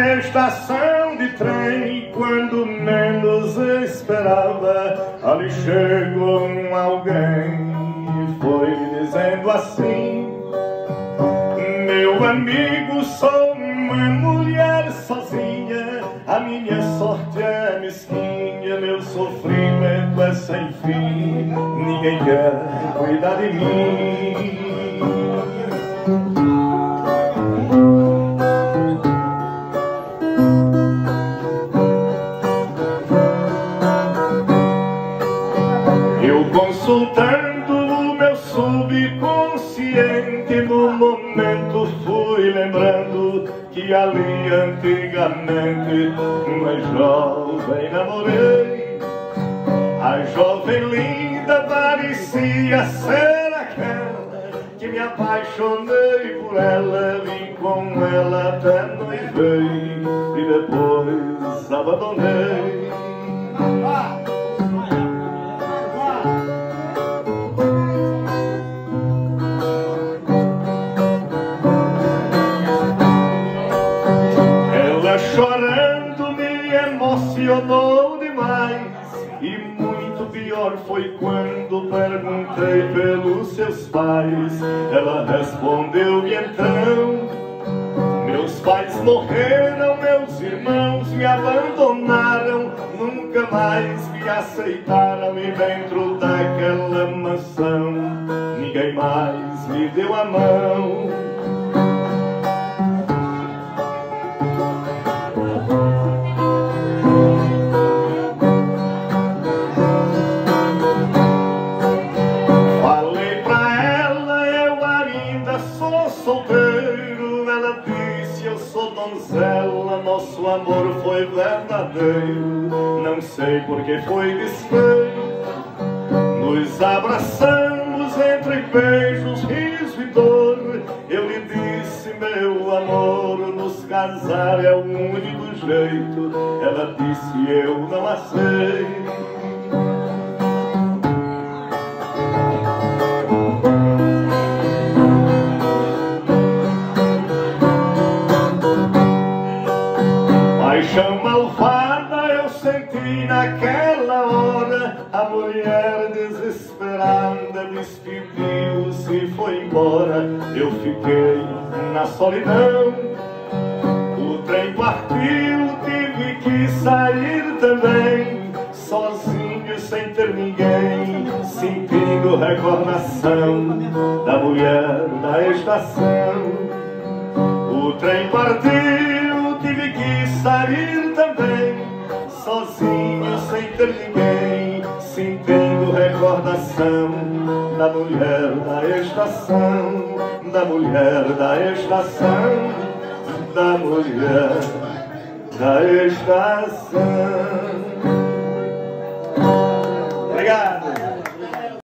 na estação de trem, quando menos esperava, ali chegou alguém e foi me dizendo assim: meu amigo, sou uma mulher sozinha, a minha sorte é mesquinha, meu sofrimento é sem fim, ninguém quer cuidar de mim. Eu consultando o meu subconsciente, no momento fui lembrando que ali antigamente uma jovem namorei. A jovem linda parecia ser aquela que me apaixonei por ela, vim com ela até noivei e depois abandonei. Chorando me emocionou demais, e muito pior foi quando perguntei pelos seus pais. Ela respondeu-me então: meus pais morreram, meus irmãos me abandonaram, nunca mais me aceitaram, e dentro daquela mansão ninguém mais me deu a mão. Solteiro, ela disse, eu sou donzela, nosso amor foi verdadeiro, não sei por que foi desfeito. Nos abraçamos entre beijos, riso e dor, eu lhe disse, meu amor, nos casar é o único jeito. Ela disse, eu não aceito. Paixão malvada eu senti naquela hora, a mulher desesperada despediu-se e foi embora. Eu fiquei na solidão, o trem partiu, tive que sair também, sozinho sem ter ninguém, sentindo recordação da mulher da estação. O trem partiu, tive que sair também, sozinho sem ter ninguém, sentindo recordação da mulher da estação, da mulher da estação, da mulher da estação.